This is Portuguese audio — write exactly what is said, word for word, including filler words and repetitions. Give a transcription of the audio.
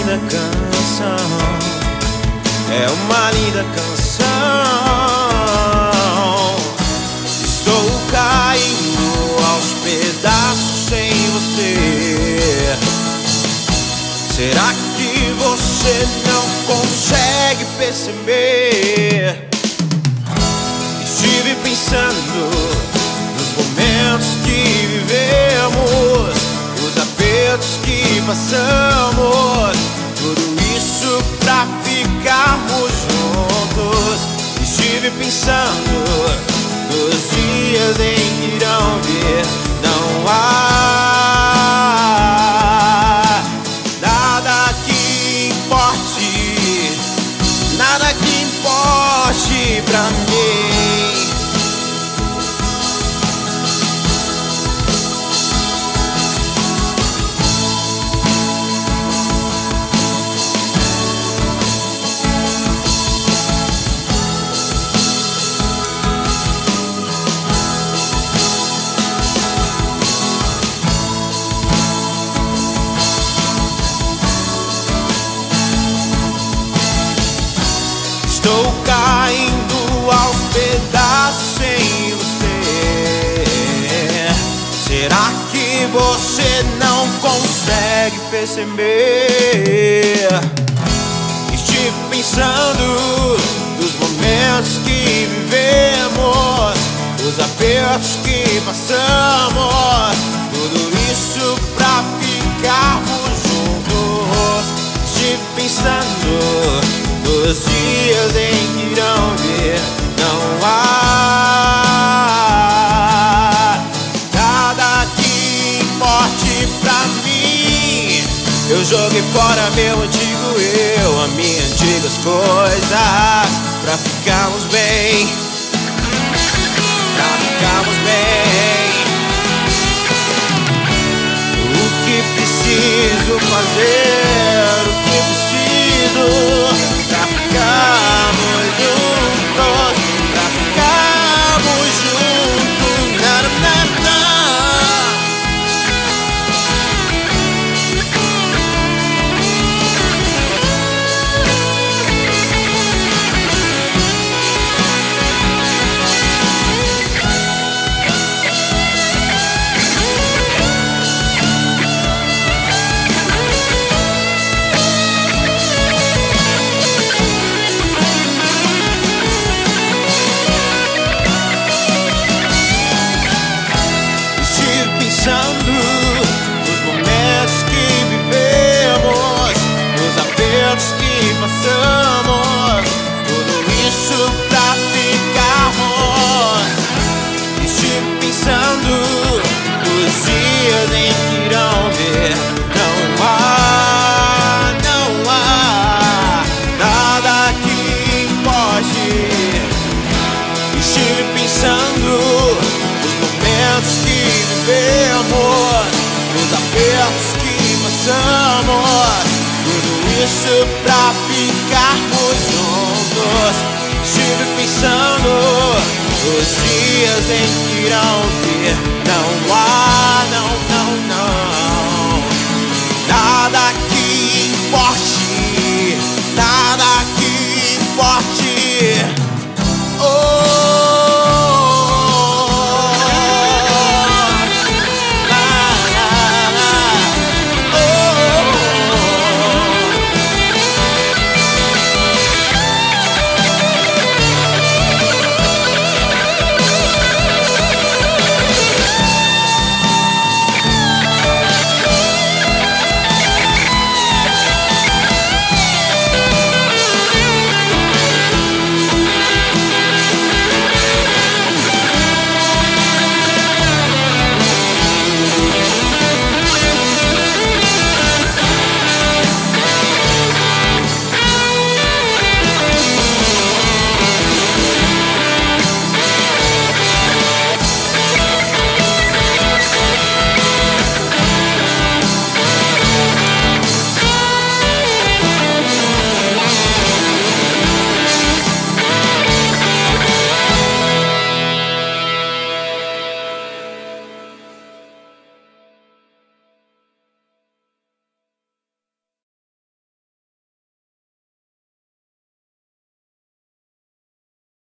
linda canção, é uma linda canção. Estou caindo aos pedaços sem você. Será que você não consegue perceber? Estive pensando nos momentos que vivemos, os apertos que passamos, tudo isso pra ficarmos juntos. Estive pensando nos dias em que irão vir. Não há nada que importe, nada que importe pra mim. Estou caindo aos pedaços sem você. Será que você não consegue perceber? Estive pensando nos momentos que vivemos, os apertos que passamos, tudo isso pra ficarmos juntos. Estive pensando nos dias em que irão vir. Não há nada que importe pra mim. Eu joguei fora meu antigo eu, as minhas antigas coisas, pra ficarmos bem, pra ficarmos bem. O que preciso fazer, o que preciso pra ficarmos juntos, pra ficarmos juntos, na, na, na. Pensando nos momentos que vivemos, nos apertos que passamos, tudo isso pra ficarmos. Estive pensando nos dias em que irão vir. Não há, não há nada que importe. Estive pensando nos momentos que vivemos, nos apertos que passamos, tudo isso pra ficarmos juntos. Estive pensando nos dias em que irão vir. Não